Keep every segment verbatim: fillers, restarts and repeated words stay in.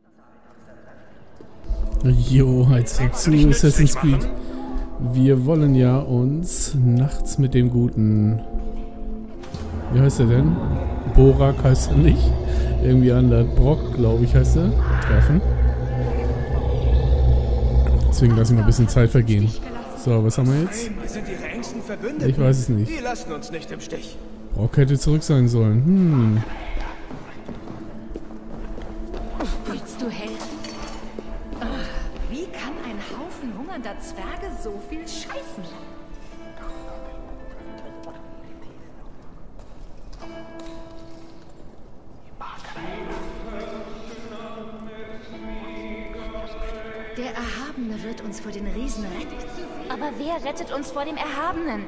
Jo, jetzt zurück zu Assassin's Creed. Wir wollen ja uns nachts mit dem guten... Wie heißt er denn? Borak heißt er nicht. Irgendwie anders. Brock, glaube ich, heißt er. Treffen. Deswegen lassen wir ein bisschen Zeit vergehen. So, was haben wir jetzt? Ich weiß es nicht. Die lassen uns nicht im Stich. Brock hätte zurück sein sollen. Hm. Willst du helfen? Wie kann ein Haufen hungernder Zwerge so viel scheißen? Der Erhabene wird uns vor den Riesen retten. Aber wer rettet uns vor dem Erhabenen?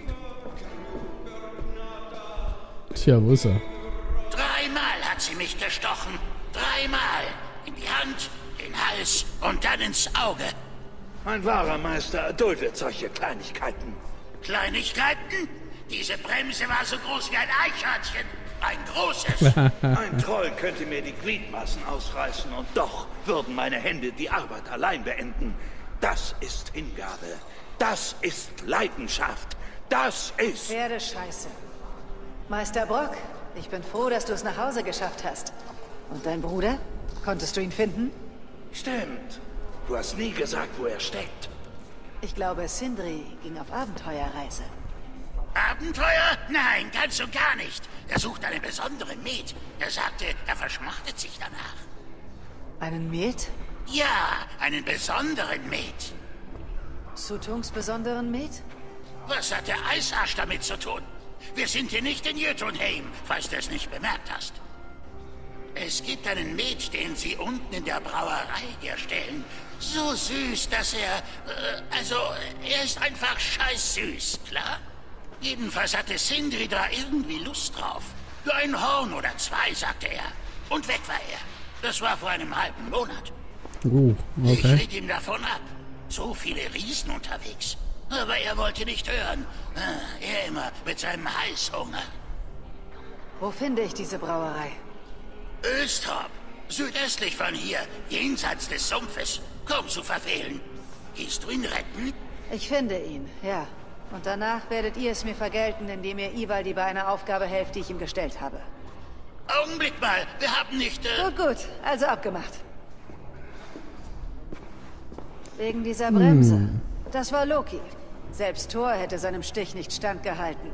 Tja, wo ist er? Dreimal hat sie mich gestochen. Dreimal. In die Hand, den Hals und dann ins Auge. Ein wahrer Meister erduldet solche Kleinigkeiten. Kleinigkeiten? Diese Bremse war so groß wie ein Eichhörnchen. Ein großes. Ein Troll könnte mir die Gliedmaßen ausreißen und doch würden meine Hände die Arbeit allein beenden. Das ist Hingabe. Das ist Leidenschaft. Das ist... Pferdescheiße. Meister Brock, ich bin froh, dass du es nach Hause geschafft hast. Und dein Bruder? Konntest du ihn finden? Stimmt. Du hast nie gesagt, wo er steckt. Ich glaube, Sindri ging auf Abenteuerreise. Abenteuer? Nein, ganz und gar nicht. Er sucht einen besonderen Met. Er sagte, er verschmachtet sich danach. Einen Met? Ja, einen besonderen Met. Sutungs besonderen Met? Was hat der Eisarsch damit zu tun? Wir sind hier nicht in Jötunheim, falls du es nicht bemerkt hast. Es gibt einen Met, den sie unten in der Brauerei herstellen. So süß, dass er... Äh, also, er ist einfach scheiß süß, klar? Jedenfalls hatte Sindri da irgendwie Lust drauf. Für ein Horn oder zwei, sagte er. Und weg war er. Das war vor einem halben Monat. Uh, okay. Ich riet ihm davon ab. So viele Riesen unterwegs. Aber er wollte nicht hören. Er immer mit seinem Heißhunger. Wo finde ich diese Brauerei? Östrop. Südöstlich von hier. Jenseits des Sumpfes. Kaum zu verfehlen. Gehst du ihn retten? Ich finde ihn, ja. Und danach werdet ihr es mir vergelten, indem ihr Ivaldi bei einer Aufgabe helft, die ich ihm gestellt habe. Augenblick mal. Wir haben nicht... Äh Gut, gut. Also abgemacht. Wegen dieser Bremse. Hm. Das war Loki. Selbst Thor hätte seinem Stich nicht standgehalten.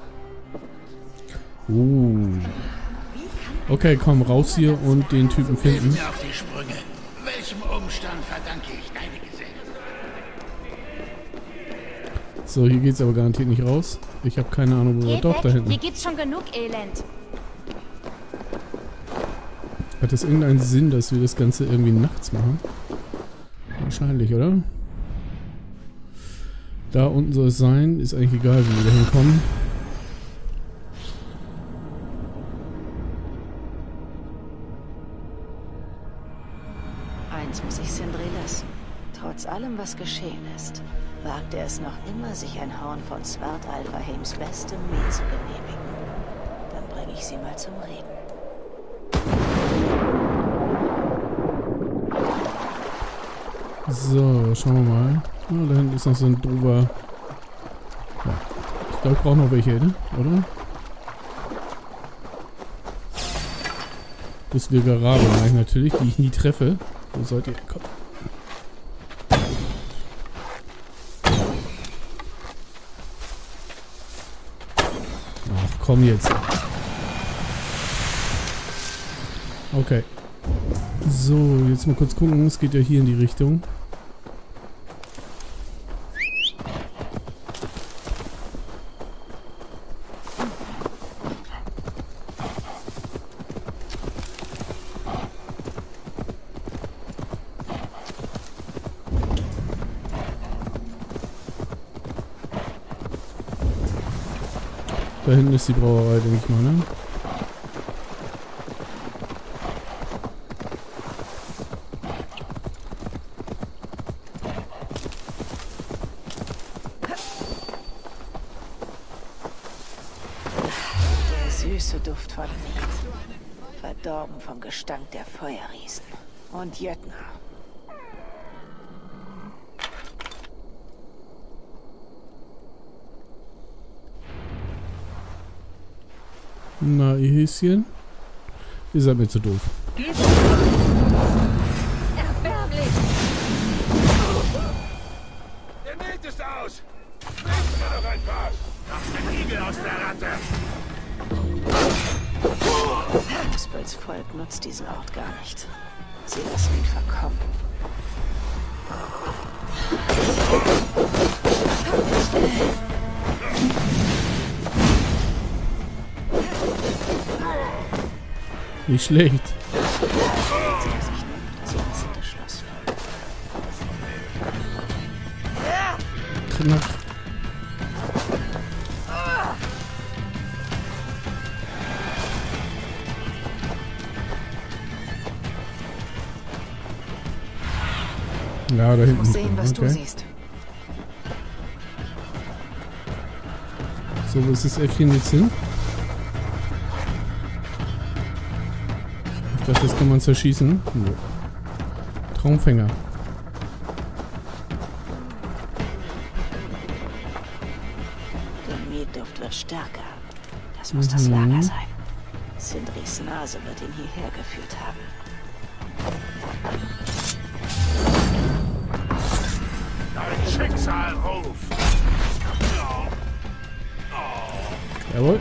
Uh. Okay, komm, raus hier und den Typen Hilf finden. mir auf die Sprünge. Welchem Umstand verdanke ich deine Gesellschaft? So, hier geht's aber garantiert nicht raus. Ich habe keine Ahnung, wo er... Geht Doch, da weg, hinten. hier gibt's schon genug Elend. Hat das irgendeinen Sinn, dass wir das Ganze irgendwie nachts machen? Wahrscheinlich, oder? Da unten soll es sein. Ist eigentlich egal, wie wir da hinkommen. Eins muss ich Sindri lassen. Trotz allem, was geschehen ist, wagt er es noch immer, sich ein Horn von Svartalfaheims bestem Met zu genehmigen. Dann bringe ich sie mal zum Reden. So, schauen wir mal. Oh, da hinten ist noch so ein doofer... Ja. Ich glaube, ich brauche noch welche, ne? Oder? Das wir Garabe natürlich, die ich nie treffe. Wo sollt ihr... Komm. Ach, komm jetzt. Okay. So, jetzt mal kurz gucken. Es geht ja hier in die Richtung. Da hinten ist die Brauerei, denke ich mal, ne? Der süße Duft von Met. Verdorben vom Gestank der Feuerriesen. Und Jötner. Na, ihr Häschen? Ihr seid mir zu doof. Erbärmlich! Der Met ist aus! Nehmen wir noch ein paar! Noch den Igel aus der Ratte! Muspels Volk nutzt diesen Ort gar nicht. Sie lassen ihn verkommen. Nicht schlecht. Knapp. Ja, da Ich hinten. muss sehen, was du Okay. siehst. So, wo ist das Äffchen jetzt hin? Ich dachte, das kann man zerschießen. Nö. Traumfänger. Der Metduft wird stärker. Das muss das Mhm. Lager sein. Sindris Nase wird ihn hierher geführt haben. Dein Schicksal ruft! Jawohl.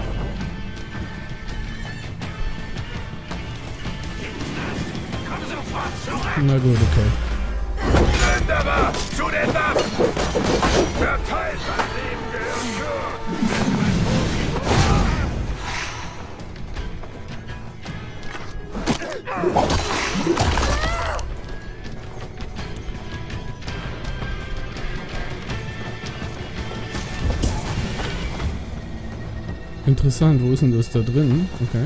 Komm sofort zurück! Na gut, okay. Wunderbar! Zu den Waffen! Verteilt mein Leben gehört für! Interessant, wo ist denn das da drin? Okay.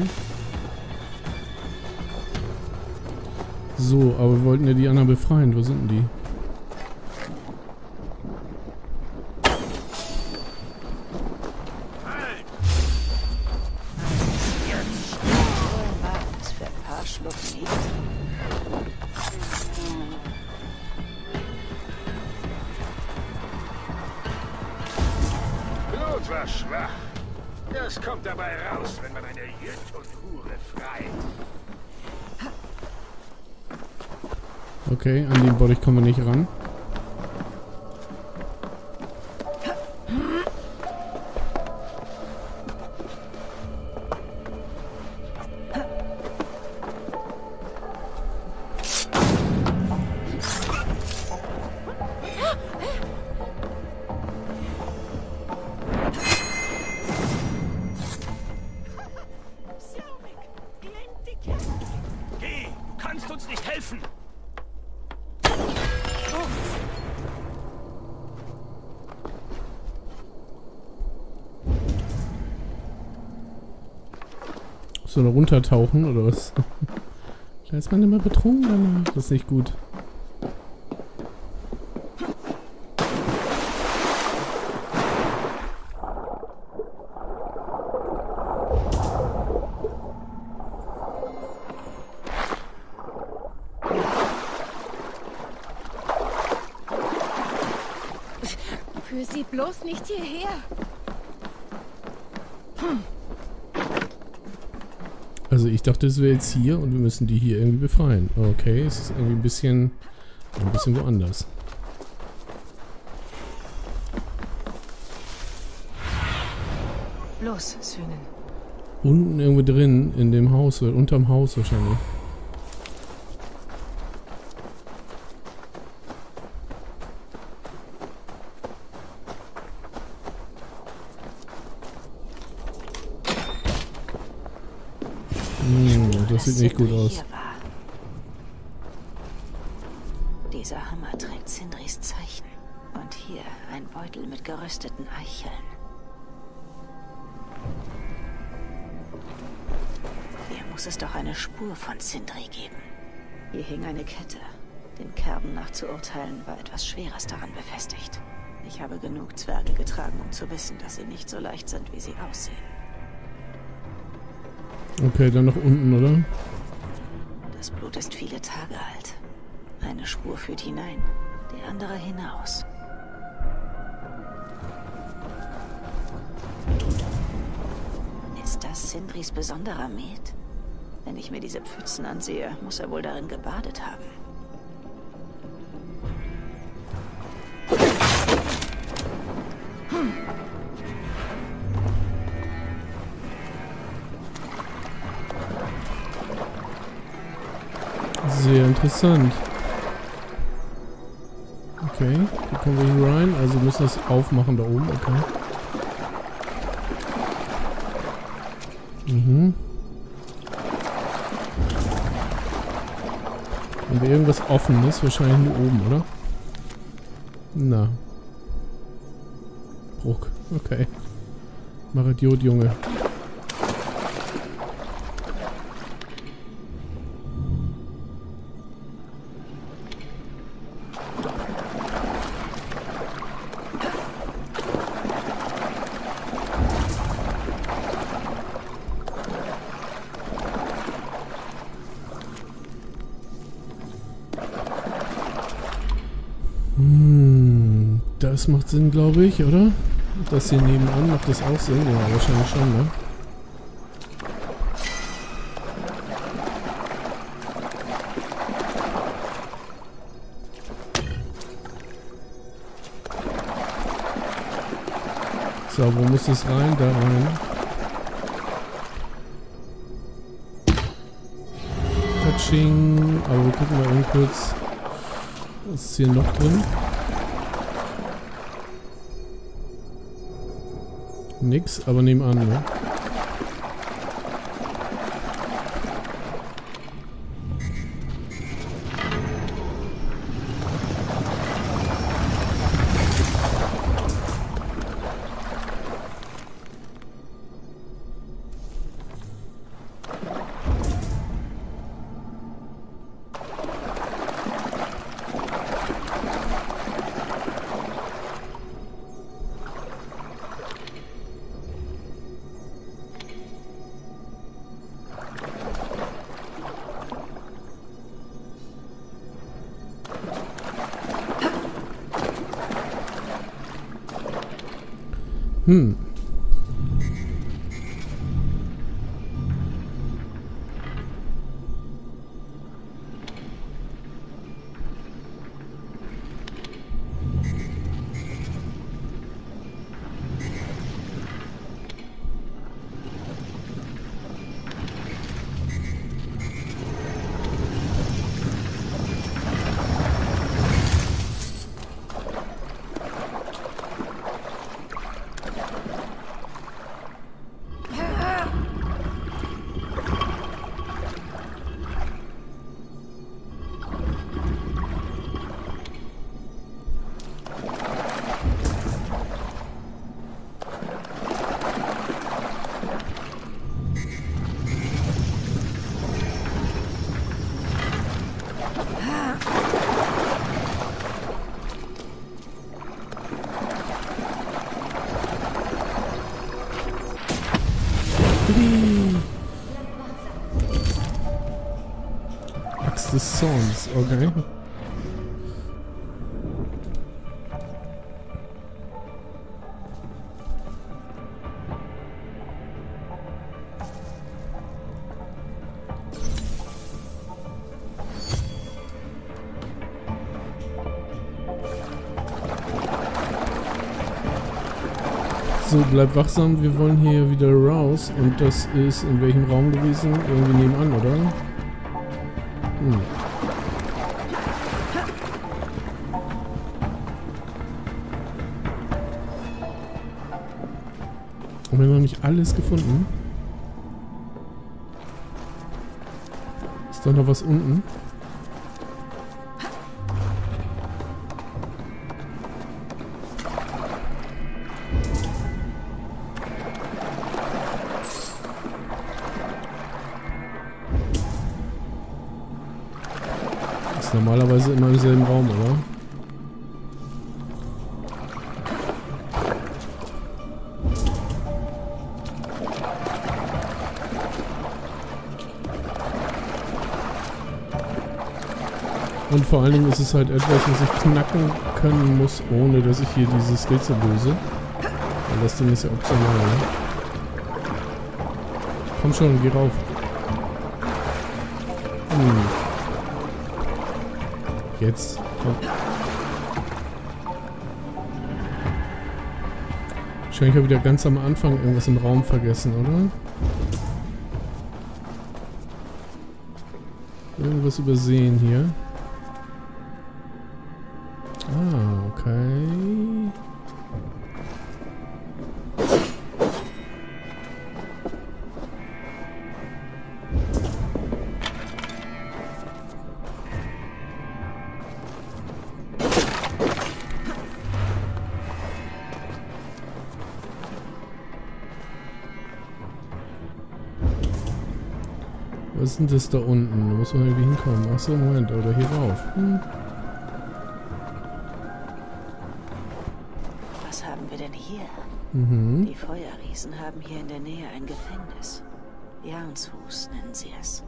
So, aber wir wollten ja die anderen befreien. Wo sind denn die? Was für ein paar Schlucken Lied. Blut war schwach. Das kommt dabei raus, wenn man eine Jüt-und-Hure freit. Okay, an den Bottich kommen wir nicht ran. Geh, du kannst uns nicht helfen. So, da runtertauchen oder was? Da ist man immer betrunken danach. Das ist nicht gut. Für sie bloß nicht hierher. Also ich dachte, es wäre jetzt hier und wir müssen die hier irgendwie befreien. Okay, es ist irgendwie ein bisschen, ein bisschen woanders. Los, Söhnen. Unten irgendwo drin, in dem Haus, oder unterm Haus wahrscheinlich. Hm, das sieht nicht gut aus. Dieser Hammer trägt Sindris Zeichen. Und hier ein Beutel mit gerösteten Eicheln. Hier muss es doch eine Spur von Sindri geben. Hier hing eine Kette. Den Kerben nach zu urteilen, war etwas Schweres daran befestigt. Ich habe genug Zwerge getragen, um zu wissen, dass sie nicht so leicht sind, wie sie aussehen. Okay, dann noch unten, oder? Das Blut Blut ist viele Tage alt. Eine Spur führt hinein, die andere hinaus. Ist das Sindris besonderer Met? Wenn ich mir diese Pfützen ansehe, muss er wohl darin gebadet haben. Sehr interessant. Okay, wie kommen wir hier rein? Also müssen wir es aufmachen da oben, okay. Mhm. Haben wir irgendwas Offenes? Wahrscheinlich nur oben, oder? Na. Bruck, okay. Mach Idiot, Junge. Hm, das macht Sinn, glaube ich, oder? Das hier nebenan macht das auch Sinn? Ja, wahrscheinlich schon, ne? So, wo muss das rein? Da rein. Katsching. Aber wir gucken mal eben kurz. Was ist hier noch drin? Nix, aber nebenan, ne? Hm. Axe des Zorns, okay. So, bleib wachsam, wir wollen hier wieder raus. Und das ist in welchem Raum gewesen? Irgendwie nebenan, oder? Hm. Haben wir noch nicht alles gefunden? Ist da noch was unten? Normalerweise immer im selben Raum, oder? Und vor allen Dingen ist es halt etwas, was ich knacken können muss, ohne dass ich hier dieses Rätsel löse. Weil das Ding ist ja optional, ne? Komm schon, geh rauf. Hm. Jetzt, komm. Wahrscheinlich habe ich wieder ganz am Anfang irgendwas im Raum vergessen, oder? Irgendwas übersehen hier. Ah, okay. Was ist denn das da unten? Da muss man irgendwie hinkommen. Achso, Moment, oder hier rauf. Hm. Was haben wir denn hier? Mhm. Die Feuerriesen haben hier in der Nähe ein Gefängnis. Jarnshus nennen sie es.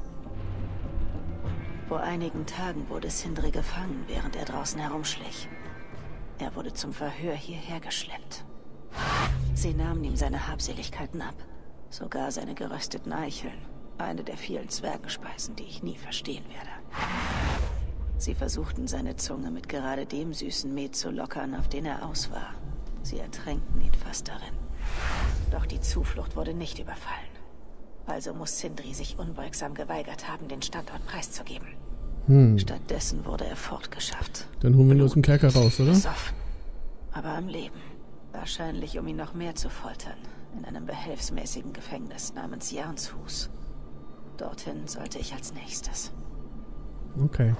Vor einigen Tagen wurde Sindri gefangen, während er draußen herumschlich. Er wurde zum Verhör hierher geschleppt. Sie nahmen ihm seine Habseligkeiten ab. Sogar seine gerösteten Eicheln. Eine der vielen Zwergenspeisen, die ich nie verstehen werde. Sie versuchten seine Zunge mit gerade dem süßen Met zu lockern, auf den er aus war. Sie ertränkten ihn fast darin. Doch die Zuflucht wurde nicht überfallen. Also muss Sindri sich unbeugsam geweigert haben, den Standort preiszugeben. Hm. Stattdessen wurde er fortgeschafft. Dann holen wir ihn aus dem Kerker raus, oder? Besoffen. Aber am Leben. Wahrscheinlich, um ihn noch mehr zu foltern. In einem behelfsmäßigen Gefängnis namens Jarnshus. Dorthin sollte ich als nächstes. Okay.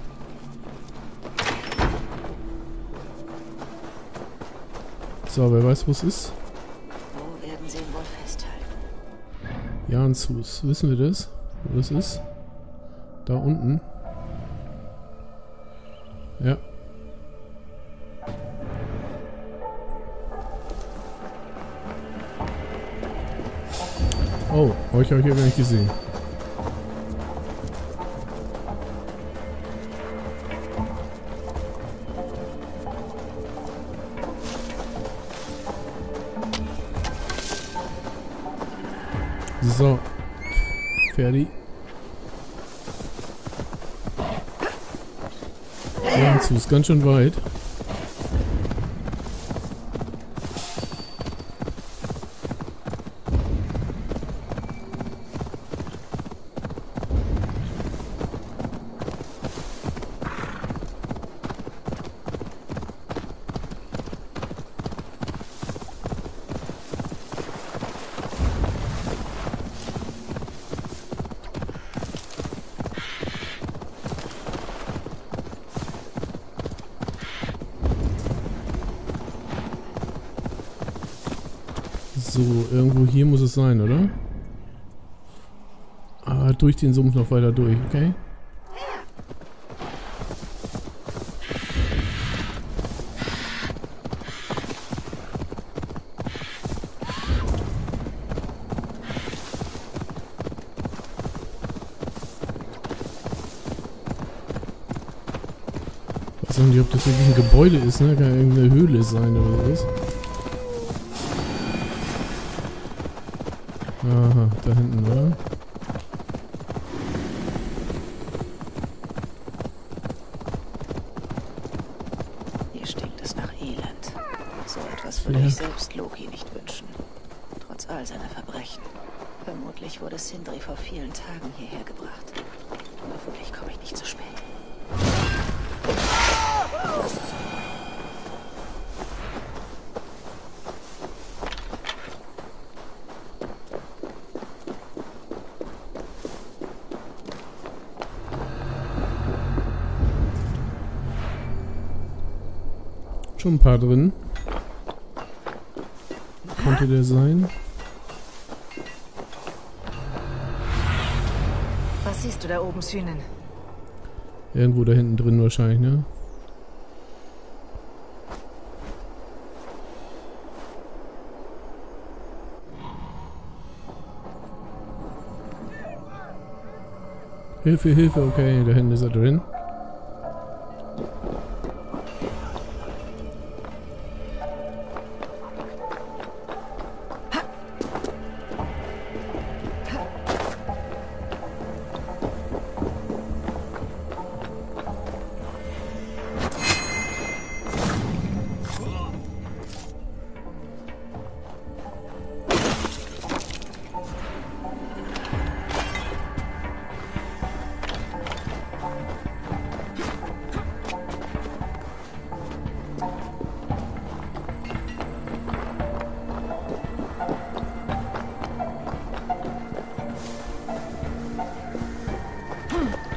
So, wer weiß, wo es ist? Wo werden sie ihn wohl festhalten? Jarnshus. Wissen wir das? Wo das ist? Da unten. Ja. Oh, euch habe ich ja gar nicht gesehen. So. Fertig. Jarnshus ist ganz schön weit. So, irgendwo hier muss es sein, oder? Ah, durch den Sumpf noch weiter durch, okay? Ich weiß nicht, ob das wirklich ein Gebäude ist, ne? Kann ja irgendeine Höhle sein oder was? Aha, da hinten, oder? Hier stinkt es nach Elend. So etwas würde Ja. ich selbst Loki nicht wünschen. Trotz all seiner Verbrechen. Vermutlich wurde Sindri vor vielen Tagen hierher gebracht. Hoffentlich komme ich nicht zu spät. Schon ein paar drin. Könnte der sein? Was siehst du da oben, Sünen? Irgendwo da hinten drin wahrscheinlich, ne? Hilfe, Hilfe, okay, da hinten ist er drin.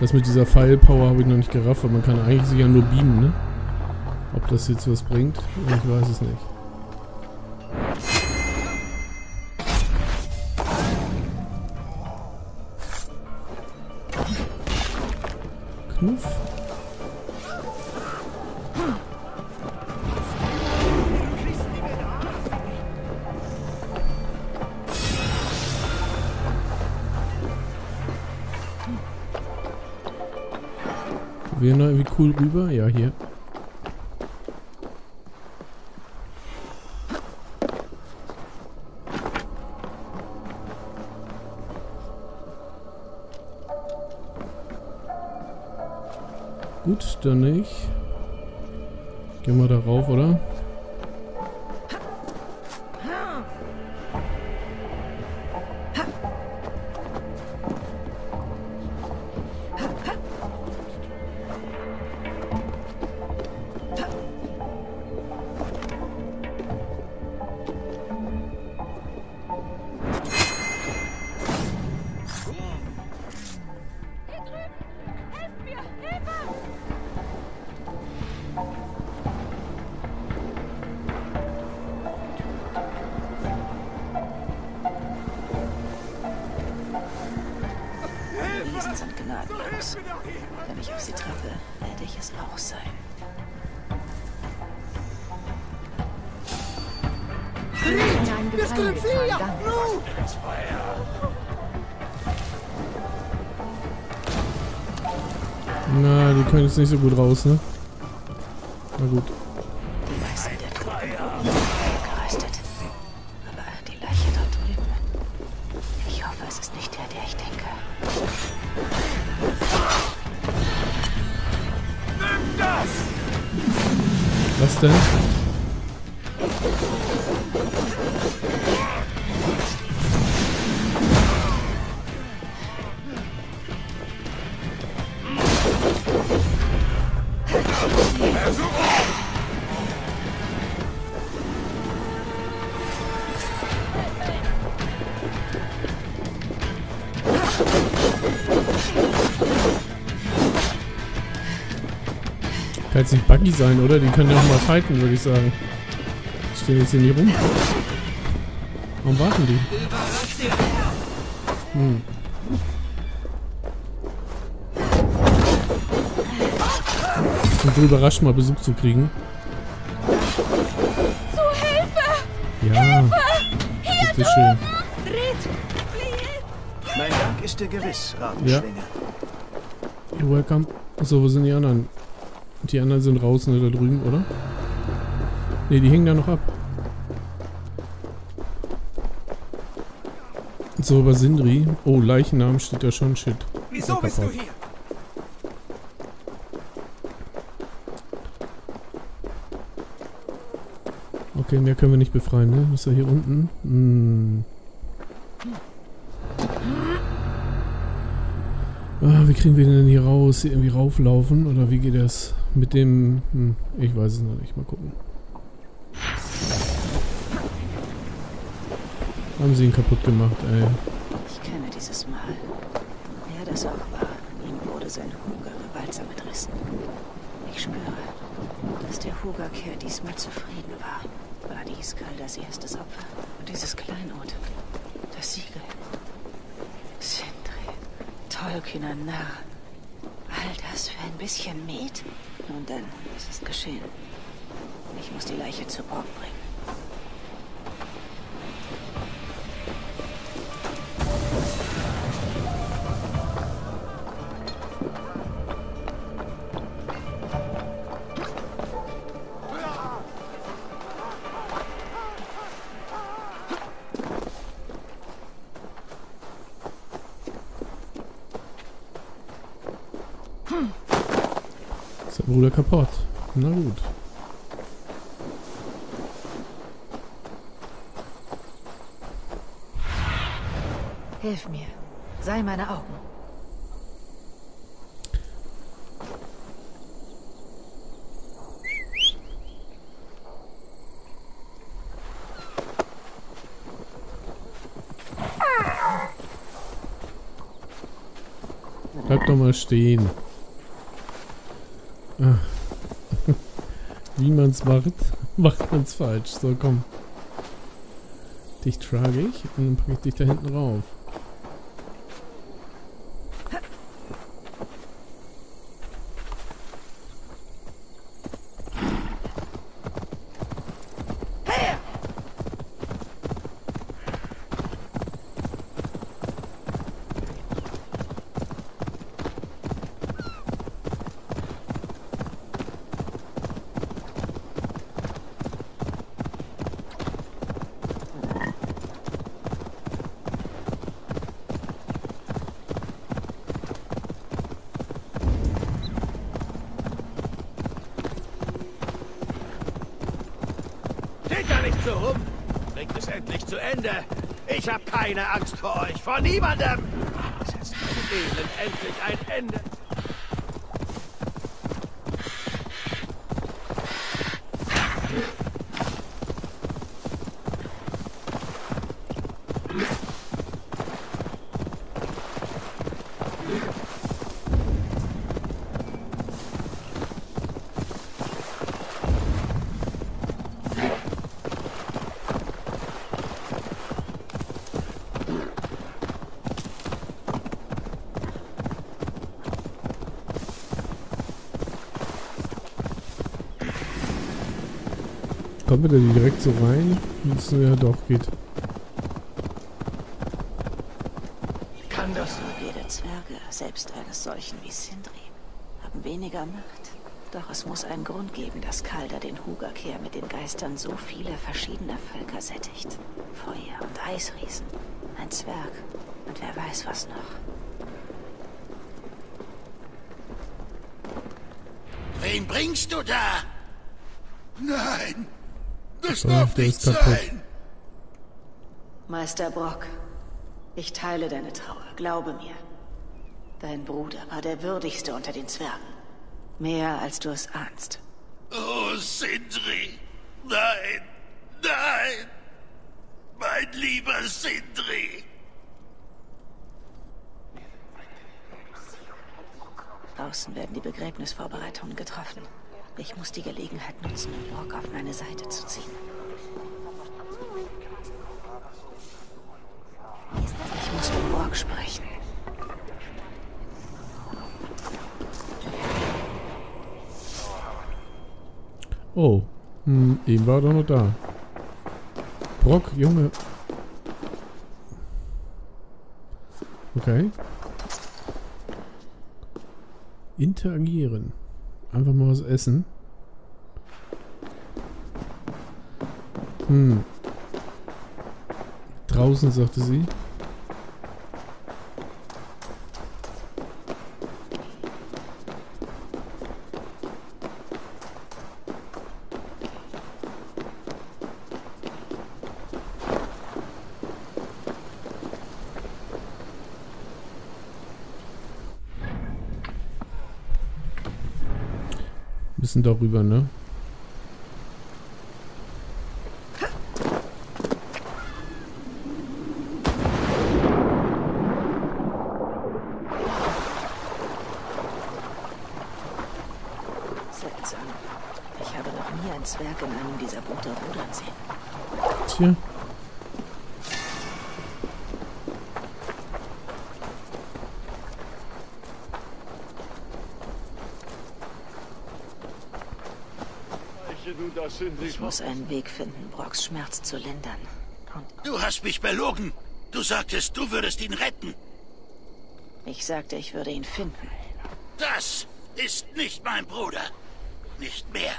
Das mit dieser Pfeilpower habe ich noch nicht gerafft, weil man kann eigentlich sich ja nur beamen, ne? Ob das jetzt was bringt, ich weiß es nicht. Knuff. Wir noch irgendwie cool rüber? Ja, hier. Gut, dann nicht. Gehen wir da rauf, oder? Riesen sind gnadenlos. Wenn ich auf sie treffe, werde ich es auch sein. Na, die können jetzt nicht so gut raus, ne? Na gut. Die meisten der Truppen wurden geröstet. Aber die Leiche dort drüben. Ich hoffe, es ist nicht der, der ich denke. Nimm das! Was denn? Kann jetzt nicht Buggy sein, oder? Die können ja auch mal fighten, würde ich sagen. Die stehen jetzt hier nicht rum. Warum warten die? Hm. Ich bin so überrascht, mal Besuch zu kriegen. Zu Hilfe! Ja, Hilfe! bitte schön. Mein Dank ist dir gewiss, Rabenschwinge. You're welcome. Achso, wo sind die anderen? Die anderen sind draußen oder drüben, oder? Ne, die hängen da noch ab. So, aber Sindri. Oh, Leichnam steht da schon. Shit. Wieso bist du hier? Okay, mehr können wir nicht befreien, ne? Ist er hier unten? Hm. Ah, wie kriegen wir den denn hier raus? Hier irgendwie rauflaufen? Oder wie geht das mit dem... Hm, ich weiß es noch nicht. Mal gucken. Haben sie ihn kaputt gemacht, ey. Ich kenne dieses Mal. Wer das auch war, ihm wurde sein Huger gewaltsam entrissen. Ich spüre, dass der Hugerkerl diesmal zufrieden war. War dies Kalders erstes Opfer? Und dieses Kleinod, das Siegel. Sindri, Tolkiener Narr. All das für ein bisschen Met? Nun denn, es ist geschehen. Ich muss die Leiche zu Borg bringen. Ist der Bruder kaputt? Na gut. Hilf mir. Sei meine Augen. Bleib Bleib doch mal stehen. Ach. Wie man es macht, macht man es falsch. So, komm. Dich trage ich und dann packe ich dich da hinten rauf. So rum. Bringt es endlich zu Ende. Ich habe keine Angst vor euch, vor niemandem. Setzt mein Elend endlich ein Ende. Kommen wir da direkt so rein? Müssen wir ja doch, geht. Kann das? Jede Zwerge, selbst eines solchen wie Sindri, haben weniger Macht. Doch es muss einen Grund geben, dass Kaldar den Hugakär mit den Geistern so viele verschiedene Völker sättigt. Feuer- und Eisriesen, ein Zwerg und wer weiß was noch. Wen bringst du da? Nein! Das Oh, darf der nicht ist kaputt. sein! Meister Brok, ich teile deine Trauer, glaube mir. Dein Bruder war der würdigste unter den Zwergen. Mehr als du es ahnst. Oh, Sindri! Nein! Nein! Mein lieber Sindri! Draußen werden die Begräbnisvorbereitungen getroffen. Ich muss die Gelegenheit nutzen, um Brok auf meine Seite zu ziehen. Ich muss mit Brok sprechen. Oh, hm, eben war er doch noch da. Brok, Junge. Okay. Interagieren. Einfach mal was essen. Hm. Draußen, sagte sie. Müssen darüber, ne? Seltsam. Ich habe noch nie einen Zwerg in einem dieser Boote rudern sehen. Tja. Ich muss einen Weg finden, Broks Schmerz zu lindern. Und Du hast mich belogen. Du sagtest, du würdest ihn retten. ich sagte, ich würde ihn finden. Das ist nicht mein Bruder. Nicht mehr.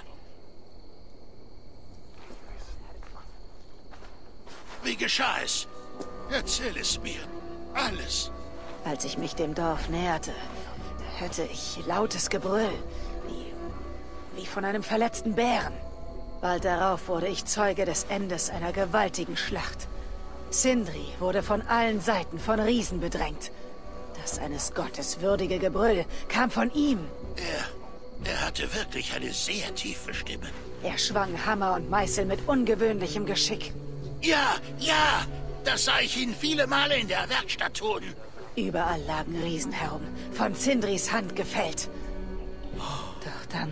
Wie geschah es? Erzähl es mir. Alles. Als ich mich dem Dorf näherte, hörte ich lautes Gebrüll, wie, wie von einem verletzten Bären. Bald darauf wurde ich Zeuge des Endes einer gewaltigen Schlacht. Sindri wurde von allen Seiten von Riesen bedrängt. Das eines Gottes würdige Gebrüll kam von ihm. Er, er hatte wirklich eine sehr tiefe Stimme. Er schwang Hammer und Meißel mit ungewöhnlichem Geschick. Ja, ja, das sah ich ihn viele Male in der Werkstatt tun. Überall lagen Riesen herum, von Sindris Hand gefällt. Doch dann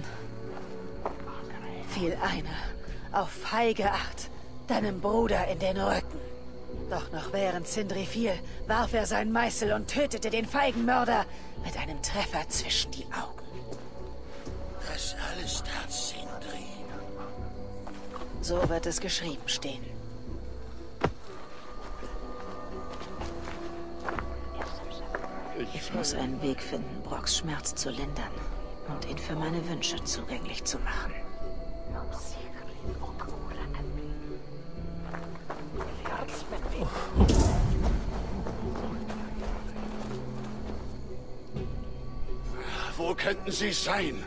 fiel einer auf feige Art deinem Bruder in den Rücken. Doch noch während Sindri fiel, warf er seinen Meißel und tötete den feigen Mörder mit einem Treffer zwischen die Augen. Das alles tat Sindri. So wird es geschrieben stehen. Ich muss einen Weg finden, Brocks Schmerz zu lindern und ihn für meine Wünsche zugänglich zu machen. Wo könnten sie sein?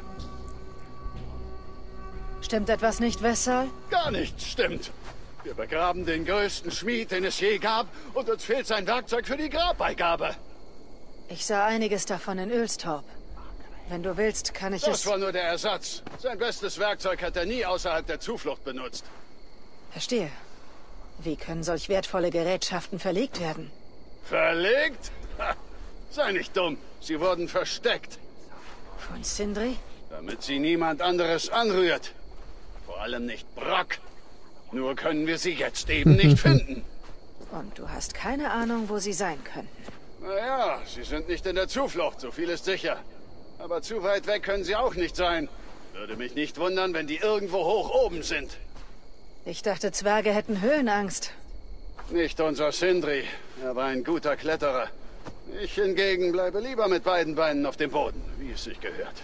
Stimmt etwas nicht, Vessal? Gar nichts stimmt. Wir begraben den größten Schmied, den es je gab, und uns fehlt sein Werkzeug für die Grabbeigabe. Ich sah einiges davon in Ölstorp. Wenn du willst, kann ich es... Das war nur der Ersatz. Sein bestes Werkzeug hat er nie außerhalb der Zuflucht benutzt. Verstehe. Wie können solch wertvolle Gerätschaften verlegt werden? Verlegt? Ha, sei nicht dumm. Sie wurden versteckt. Von Sindri? Damit sie niemand anderes anrührt. Vor allem nicht Brock. Nur können wir sie jetzt eben nicht finden. Und du hast keine Ahnung, wo sie sein könnten. Naja, sie sind nicht in der Zuflucht, so viel ist sicher. Aber zu weit weg können sie auch nicht sein. Würde mich nicht wundern, wenn die irgendwo hoch oben sind. Ich dachte, Zwerge hätten Höhenangst. Nicht unser Sindri. Er war ein guter Kletterer. Ich hingegen bleibe lieber mit beiden Beinen auf dem Boden, wie es sich gehört.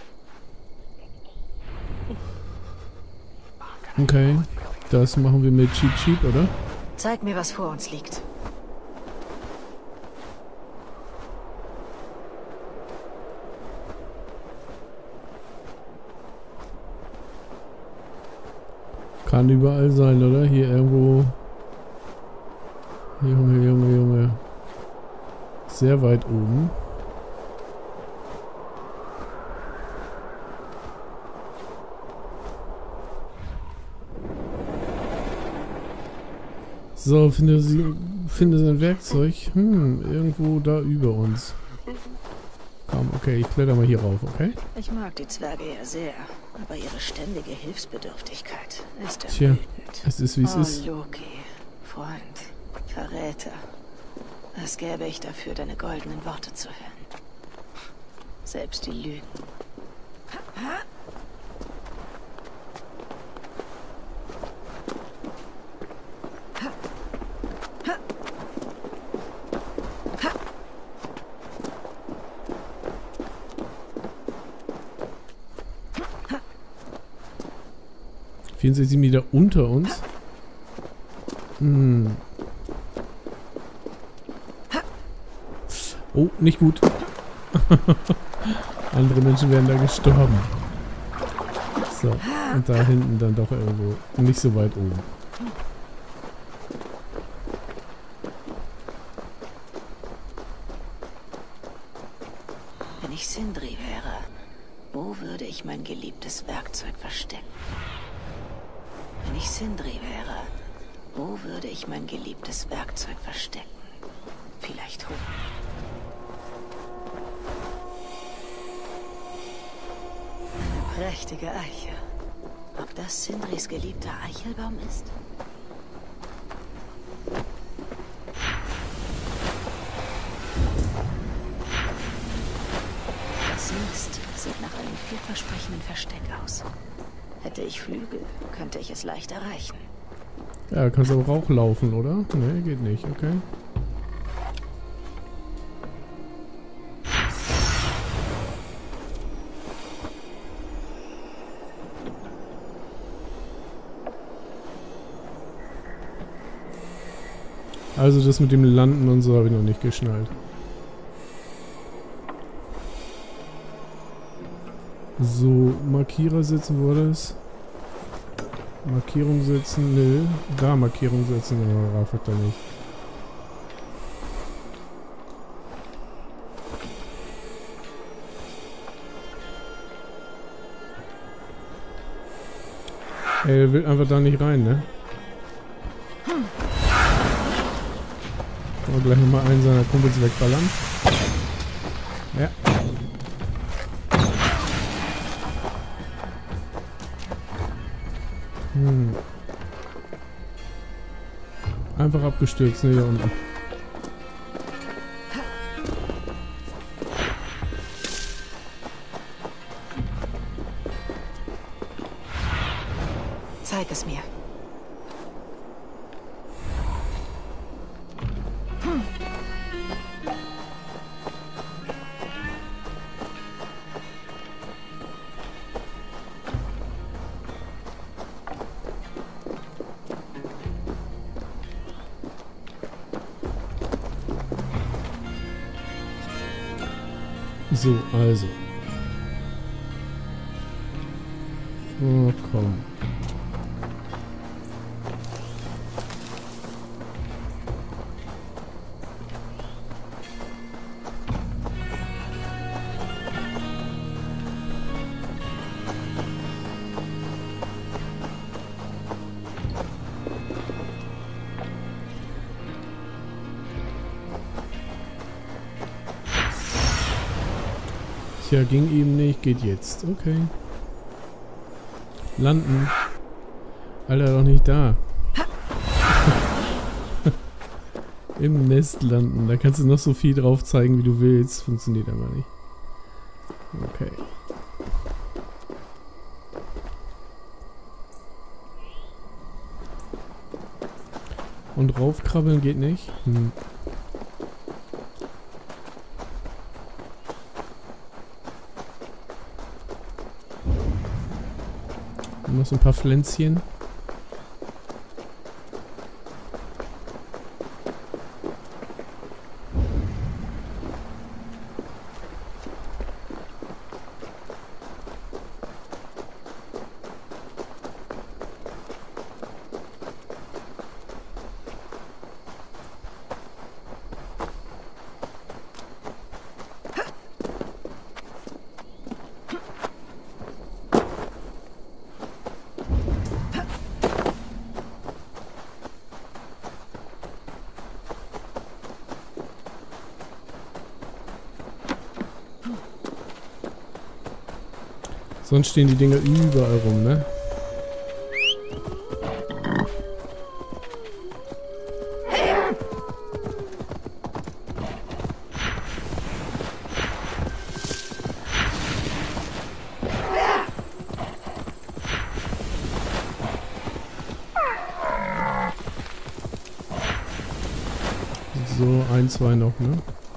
Okay, das machen wir mit Cheap Cheap, oder? Zeig mir, was vor uns liegt. Kann überall sein, oder? Hier irgendwo... Junge, Junge, Junge. Sehr weit oben. So, finde sie, finde sein Werkzeug. Hm, irgendwo da über uns. Komm, okay, ich kletter mal hier rauf, okay? Ich mag die Zwerge ja sehr, aber ihre ständige Hilfsbedürftigkeit ist Tja, ermüdend. es ist wie es oh, ist. Loki, Freund, Verräter. Was gäbe ich dafür, deine goldenen Worte zu hören? Selbst die Lügen. vierundsechzig Meter unter uns. Hm. Oh, nicht gut. Andere Menschen wären da gestorben. So, und da hinten dann doch irgendwo. Nicht so weit oben. Wenn ich Sindri wäre, wo würde ich mein geliebtes Werkzeug verstecken? Wenn ich Sindri wäre, wo würde ich mein geliebtes Werkzeug verstecken? Vielleicht hoch. Eine prächtige Eiche. Ob das Sindris geliebter Eichelbaum ist? Das Nest sieht nach einem vielversprechenden Versteck aus. Hätte ich Flügel, könnte ich es leicht erreichen. Ja, kannst aber auch laufen, oder? Nee, geht nicht, okay. Also das mit dem Landen und so habe ich noch nicht geschnallt. So, Markierer setzen, wo das? Markierung setzen, nö. Da Markierung setzen, aber Raf hat da nicht. Er will einfach da nicht rein, ne? Kann man gleich nochmal einen seiner Kumpels wegballern. Ja. Hm. Einfach abgestürzt, ne, hier unten. Zeig es mir. Hm. So, also. Oh, komm. Tja, ging eben nicht, geht jetzt. Okay. Landen. Alter, doch nicht da. Im Nest landen. Da kannst du noch so viel drauf zeigen, wie du willst. Funktioniert aber nicht. Okay. Und raufkrabbeln geht nicht. Hm. Noch so ein paar Pflänzchen. Sonst stehen die Dinger überall rum, ne? So, ein, zwei noch, ne?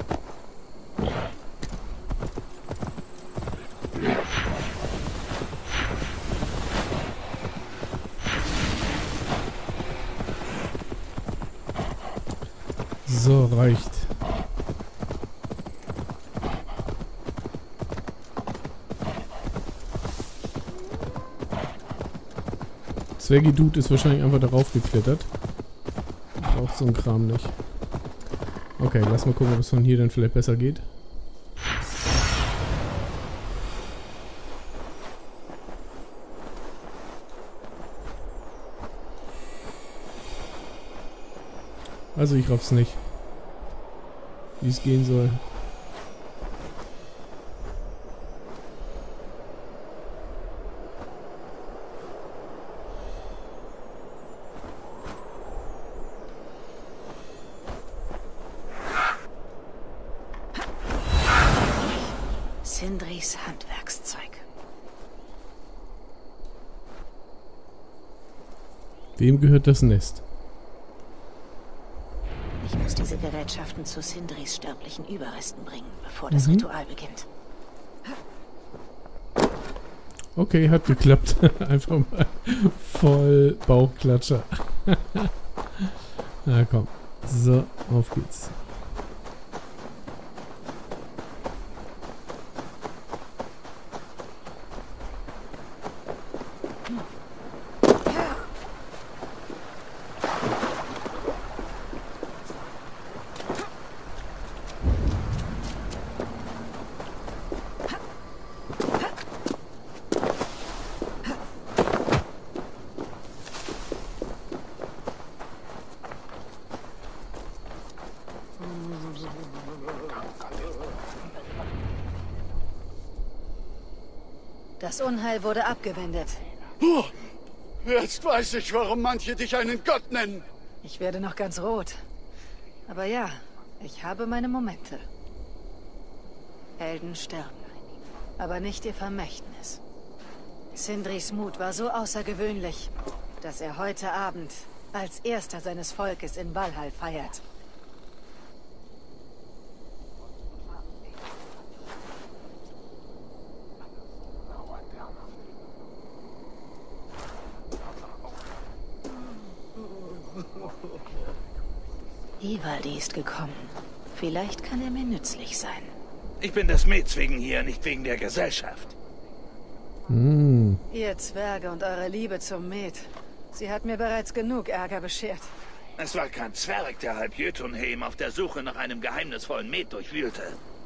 So, reicht. Zwergi-Dude ist wahrscheinlich einfach darauf geklettert. Braucht so einen Kram nicht. Okay, lass mal gucken, ob es von hier dann vielleicht besser geht. Also ich raff's nicht, wie es gehen soll. Sindris Handwerkszeug. Wem gehört das Nest? Ich muss diese Gerätschaften zu Sindris sterblichen Überresten bringen, bevor das Mhm. Ritual beginnt. Okay, hat geklappt. Einfach mal voll Bauchklatscher. Na komm. So, auf geht's. Das Unheil wurde abgewendet. Oh, jetzt weiß ich, warum manche dich einen Gott nennen. Ich werde noch ganz rot. Aber ja, ich habe meine Momente. Helden sterben. Aber nicht ihr Vermächtnis. Sindris Mut war so außergewöhnlich, dass er heute Abend als erster seines Volkes in Valhall feiert. Ivaldi ist gekommen. Vielleicht kann er mir nützlich sein. Ich bin des Mets wegen hier, nicht wegen der Gesellschaft. Mm. Ihr Zwerge und eure Liebe zum Met. Sie hat mir bereits genug Ärger beschert. Es war kein Zwerg, der halb Jötunheim auf der Suche nach einem geheimnisvollen Met durchwühlte.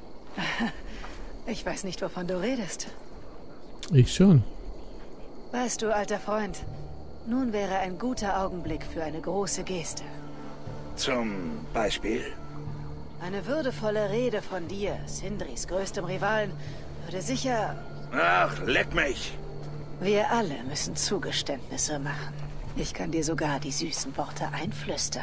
Ich weiß nicht, wovon du redest. Ich schon. Weißt du, alter Freund, nun wäre ein guter Augenblick für eine große Geste. Zum Beispiel? Eine würdevolle Rede von dir, Sindris größtem Rivalen, würde sicher... Ach, leck mich! Wir alle müssen Zugeständnisse machen. Ich kann dir sogar die süßen Worte einflüstern.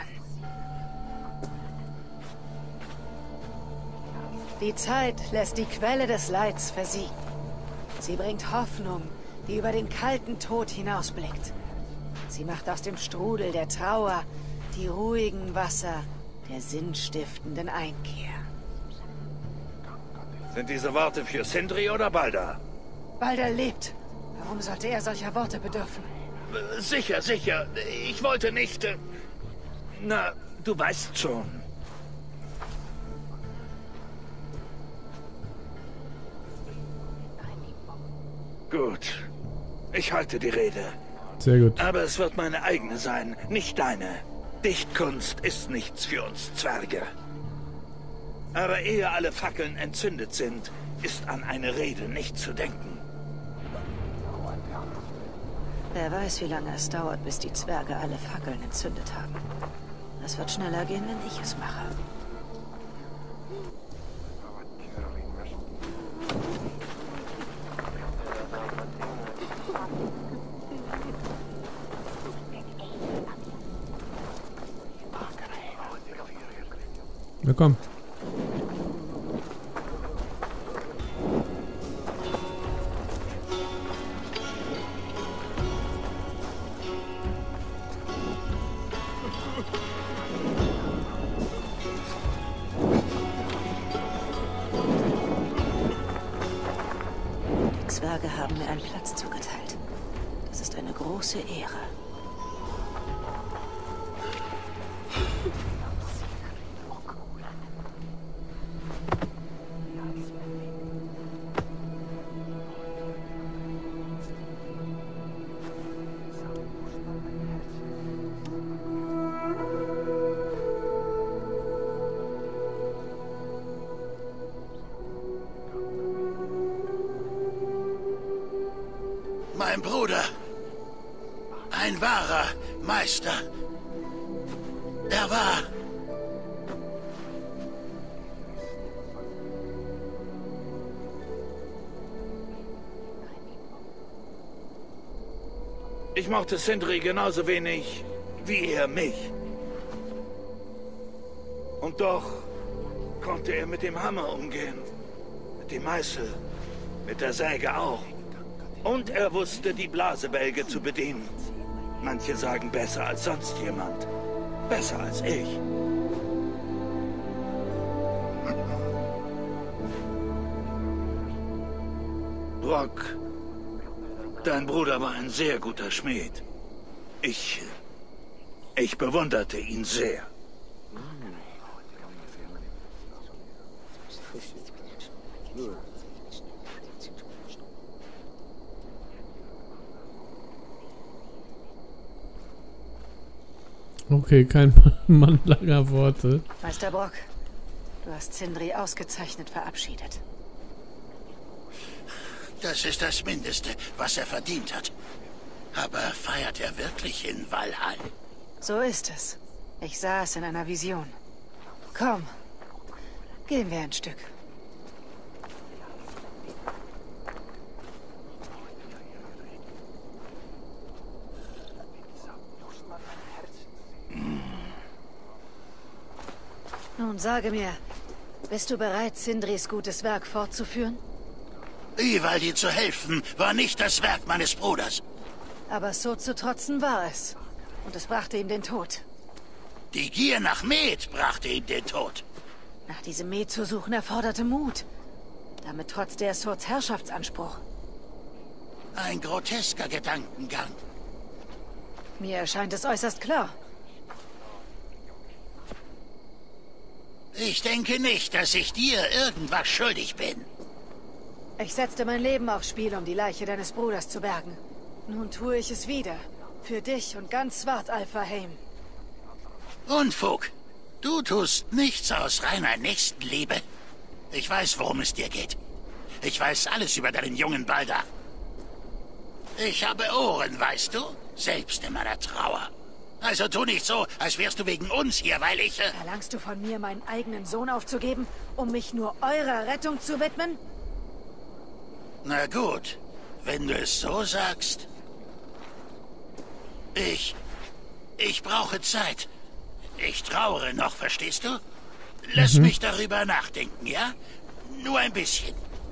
Die Zeit lässt die Quelle des Leids versiegen. Sie bringt Hoffnung, die über den kalten Tod hinausblickt. Sie macht aus dem Strudel der Trauer die ruhigen Wasser der sinnstiftenden Einkehr. Sind diese Worte für Sindri oder Balder? Balder lebt. Warum sollte er solcher Worte bedürfen? Äh, sicher, sicher. Ich wollte nicht... Äh, na, du weißt schon. Gut. Ich halte die Rede. Sehr gut. Aber es wird meine eigene sein, nicht deine. Dichtkunst ist nichts für uns Zwerge. Aber ehe alle Fackeln entzündet sind, ist an eine Rede nicht zu denken. Wer weiß, wie lange es dauert, bis die Zwerge alle Fackeln entzündet haben. Es wird schneller gehen, wenn ich es mache. Na komm. Die Zwerge haben mir einen Platz zugeteilt. Das ist eine große Ehre. Mein Bruder. Ein wahrer Meister. Er war... Ich mochte Sindri genauso wenig wie er mich. Und doch konnte er mit dem Hammer umgehen. Mit dem Meißel. Mit der Säge auch. Und er wusste, die Blasebälge zu bedienen. Manche sagen besser als sonst jemand. Besser als ich. Brok, dein Bruder war ein sehr guter Schmied. Ich... Ich bewunderte ihn sehr. Okay, kein Mann langer Worte. Meister Brok, du hast Sindri ausgezeichnet verabschiedet. Das ist das Mindeste, was er verdient hat. Aber feiert er wirklich in Valhall? So ist es. Ich sah es in einer Vision. Komm, gehen wir ein Stück. Nun sage mir, bist du bereit, Sindris gutes Werk fortzuführen? Ivaldi zu helfen, war nicht das Werk meines Bruders. Aber so zu trotzen war es. Und es brachte ihm den Tod. Die Gier nach Met brachte ihm den Tod. Nach diesem Met zu suchen erforderte Mut. Damit trotzte er Swords Herrschaftsanspruch. Ein grotesker Gedankengang. Mir erscheint es äußerst klar. Ich denke nicht, dass ich dir irgendwas schuldig bin. Ich setzte mein Leben aufs Spiel, um die Leiche deines Bruders zu bergen. Nun tue ich es wieder. Für dich und ganz Swart Alfheim. Unfug. Du tust nichts aus reiner Nächstenliebe. Ich weiß, worum es dir geht. Ich weiß alles über deinen jungen Balder. Ich habe Ohren, weißt du? Selbst in meiner Trauer. Also tu nicht so, als wärst du wegen uns hier, weil ich... Äh Verlangst du von mir, meinen eigenen Sohn aufzugeben, um mich nur eurer Rettung zu widmen? Na gut, wenn du es so sagst. Ich... Ich brauche Zeit. Ich trauere noch, verstehst du? Lass mhm. mich darüber nachdenken, ja? Nur ein bisschen.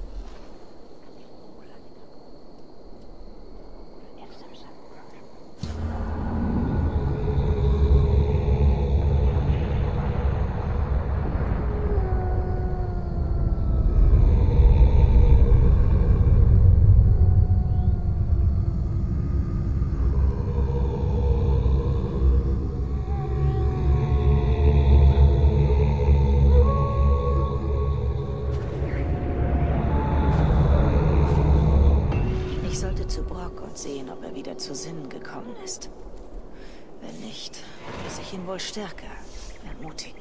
Sehen, ob er wieder zu Sinnen gekommen ist. Wenn nicht, muss ich ihn wohl stärker ermutigen.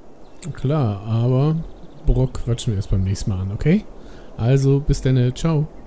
Klar, aber Brok quatschen wir erst beim nächsten Mal an, okay? Also, bis dann, ciao.